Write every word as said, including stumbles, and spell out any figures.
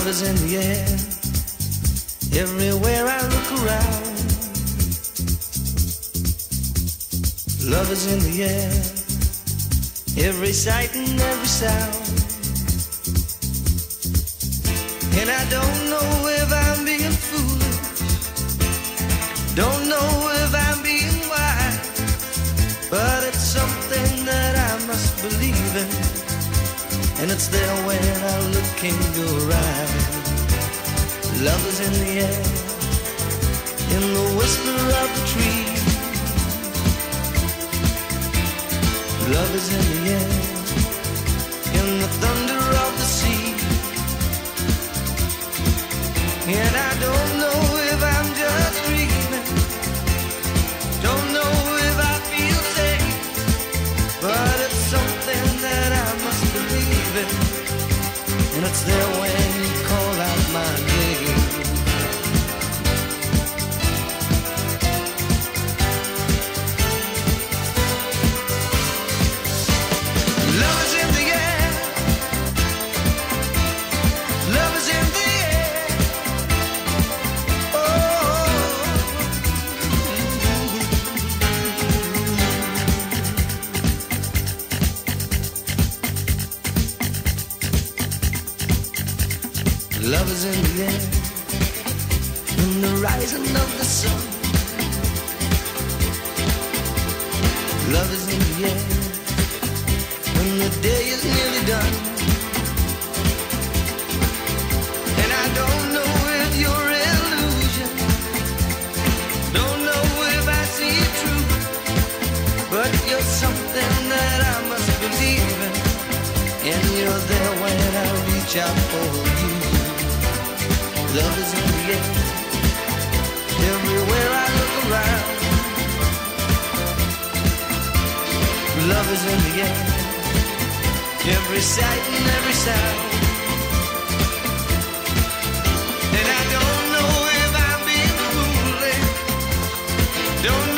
is in the air, everywhere I look around. Love is in the air, every sight and every sound. And I don't know if I'm being foolish, don't know if I'm being wise, but it's something that I must believe in, and it's there when I look in your eyes. Love is in the air, in the whisper of the tree. Love is in the air, in the thunder of the sea. And I don't know if I'm just dreaming, don't know if I feel safe, but it's something that I must believe in, and it's there when you call out my name. Love is in the air, love is in the air, oh. Love is in the air, in the rising of the sun. Love is in the air, when the day is nearly done. And I don't know if you're illusion, don't know if I see it true, but you're something that I must believe in, and you're there when I reach out for you. Love is in the air, everywhere I look around. Love is in the air, every sight and every sound. And I don't know if I'm being foolish, don't know